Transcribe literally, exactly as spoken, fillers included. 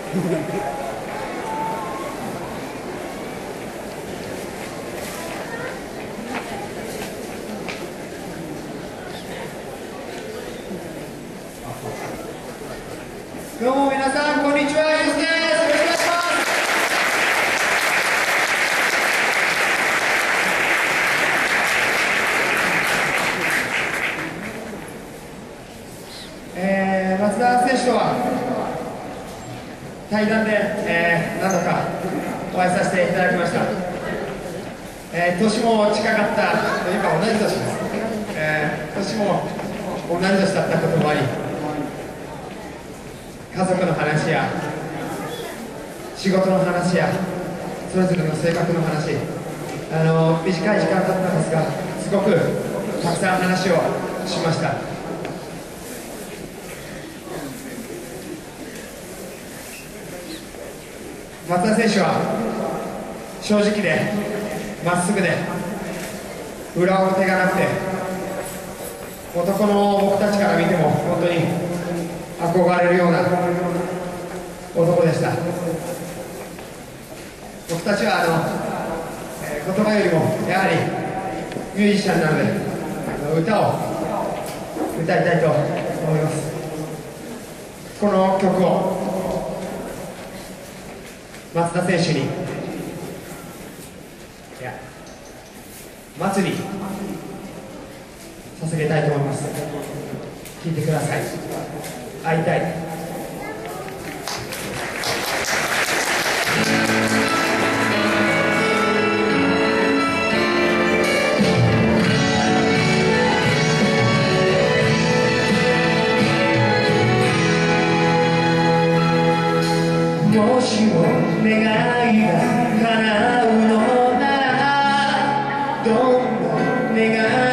どうも皆さん、こんにちは。ユースです。よろしくお願いします。えー、松田選手とは対談で、えー、何度かお会いさせていただきました。えー、年も近かったというか同じ年です。えー、年も同じ年だったこともあり、家族の話や仕事の話やそれぞれの性格の話、あの短い時間だったんですが、すごくたくさん話をしました。松田選手は正直でまっすぐで裏表がなくて、男の僕たちから見ても本当に憧れるような男でした。僕たちはあの、えー、言葉よりもやはりミュージシャンなので、あの歌を歌いたいと思います。この曲を松田選手に、いや松に捧げたいと思います。聴いてください。会いたい。もしも願いが叶うのなら、どんな願い